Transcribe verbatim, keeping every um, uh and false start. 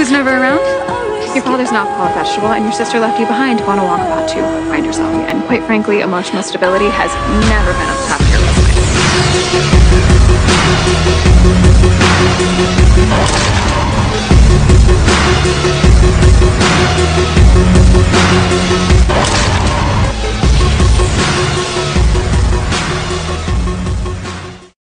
was never around? Your father's not Paul Vegetable, and your sister left you behind to go on a walkabout to find yourself. And quite frankly, emotional stability has never been at the top of your list.